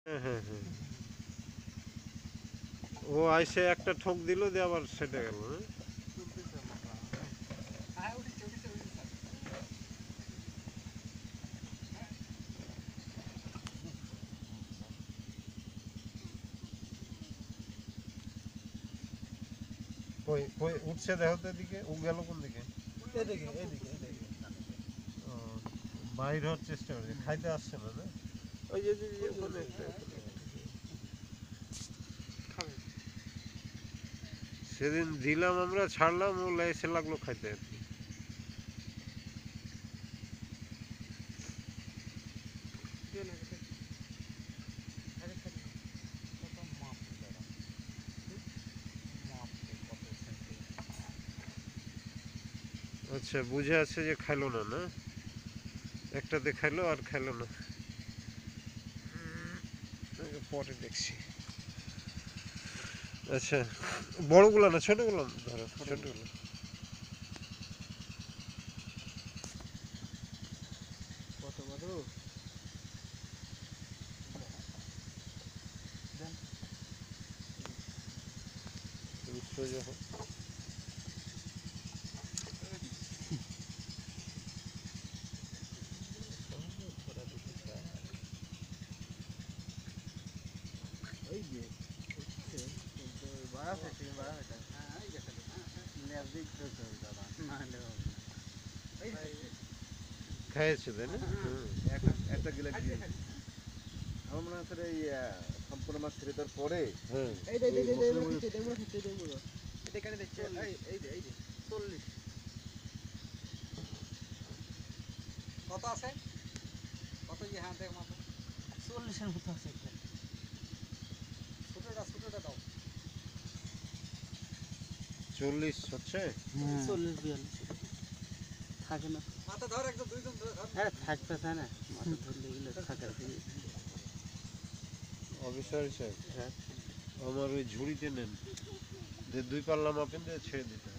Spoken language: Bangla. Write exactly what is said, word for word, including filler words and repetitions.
হ্যাঁ হ্যাঁ হ্যাঁ ও আইসে একটা ঠোক দিল দিয়ে আবার সেটা গেল হ্যাঁ কই কই উঠছে দেখো তো এদিকে ও গেল কোন দিকে এদিকে এদিকে এদিকে ও, বাইর হওয়ার চেষ্টা করছে খাইতে আসছে না না ওই যে যে- যে ওখানে একটা ওখানে একটা। খাবে সেদিন দিলাম আমরা ছাড়লাম ও এসে লাগলো খাইতে আর কি দিয়ে না খেতে আগে খেতে কত মাপ দাঁড়া মাপ কত সেন্টি আচ্ছা বুঝে আছে যে খাইলো না না একটাতে খাইলো আর খাইলো না পরে দেখছি আচ্ছা বড়গুলো না ছোটগুলো ধরো ছোটগুলো কত বড় দেন সোজা হোক ওই যে হচ্ছে কিন্তু বাড়া থাকে বাড়া থাকে হ্যাঁ এই গেছে লেজ দিক তো চল দাদা না হলে হবে না এই খাইছে তাই না হুম। একটা একটা গিলাস দিয়ে আমার মনে হচ্ছে এই সম্পূর্ণ মাছ ছেড়ে দেওয়ার পরে হ্যাঁ এই দে দে দে দে দে দে দে দে দে এটা কেন দিচ্ছে এই এই যে এই যে চল্লিশ কত আছে কত যে হ্যাঁ দেখ মাত্র চল্লিশের মতো আছে ছোটটা ছোটটা দাও চল্লিশ হচ্ছে চল্লিশ বিয়াল্লিশ থাকে না মাথা ধর একদম দুইজন ধর হ্যাঁ থাকতে চায় না মাথা ধরলে গেলে থাকে অফিসার সাহেব হ্যাঁ আমার ওই ঝুড়িতে নেন যে দুই পাল্লা মাপেন দিয়ে ছেড়ে দিতে